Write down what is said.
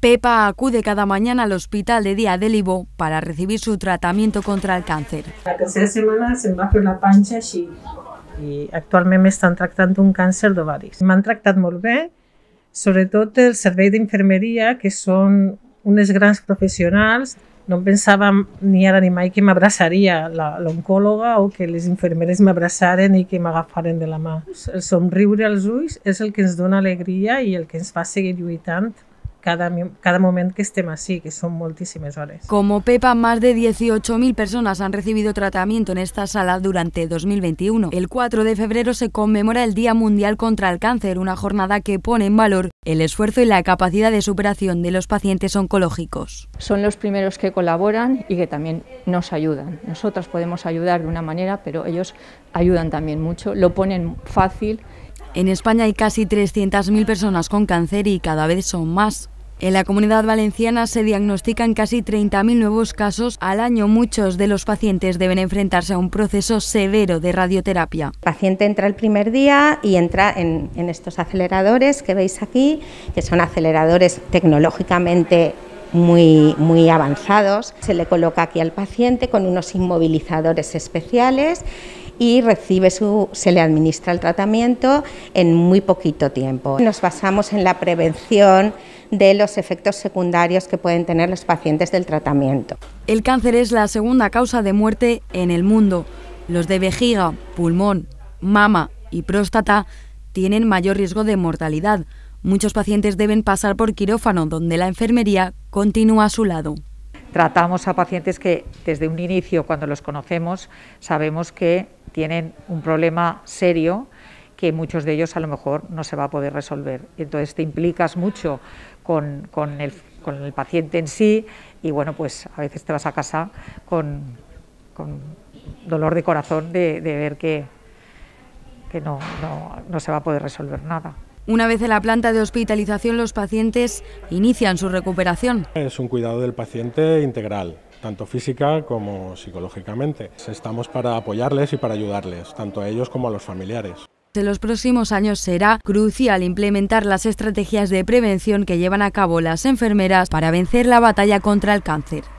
Pepa acude cada mañana al hospital de día de Libó para recibir su tratamiento contra el càncer. La tercera setmana se'm va fer la panxa així. I actualment m'estan tractant un càncer d'ovaris. M'han tractat molt bé, sobretot el servei d'infermeria, que són unes grans professionals. No em pensava ni ara ni mai que m'abraçaria l'oncòloga o que les infermeres m'abraçaren i que m'agafaren de la mà. El somriure als ulls és el que ens dona alegria i el que ens fa seguir lluitant cada momento que estemos así, que son muchísimas horas. Como Pepa, más de 18.000 personas han recibido tratamiento en esta sala durante 2021. El 4 de febrero se conmemora el Día Mundial contra el Cáncer, una jornada que pone en valor el esfuerzo y la capacidad de superación de los pacientes oncológicos. Son los primeros que colaboran y que también nos ayudan. Nosotras podemos ayudar de una manera, pero ellos ayudan también mucho, lo ponen fácil. En España hay casi 300.000 personas con cáncer y cada vez son más. En la Comunidad Valenciana se diagnostican casi 30.000 nuevos casos al año. Muchos de los pacientes deben enfrentarse a un proceso severo de radioterapia. El paciente entra el primer día y entra en estos aceleradores que veis aquí, que son aceleradores tecnológicamente muy avanzados. Se le coloca aquí al paciente con unos inmovilizadores especiales y se le administra el tratamiento en muy poquito tiempo. Nos basamos en la prevención de los efectos secundarios que pueden tener los pacientes del tratamiento. El cáncer es la segunda causa de muerte en el mundo. Los de vejiga, pulmón, mama y próstata tienen mayor riesgo de mortalidad. Muchos pacientes deben pasar por quirófano, donde la enfermería continúa a su lado. Tratamos a pacientes que desde un inicio, cuando los conocemos, sabemos que tienen un problema serio que muchos de ellos a lo mejor no se va a poder resolver. Entonces te implicas mucho con el paciente en sí y bueno, pues a veces te vas a casa con dolor de corazón de ver que no se va a poder resolver nada. Una vez en la planta de hospitalización, los pacientes inician su recuperación. Es un cuidado del paciente integral, tanto física como psicológicamente. Estamos para apoyarles y para ayudarles, tanto a ellos como a los familiares. En los próximos años será crucial implementar las estrategias de prevención que llevan a cabo las enfermeras para vencer la batalla contra el cáncer.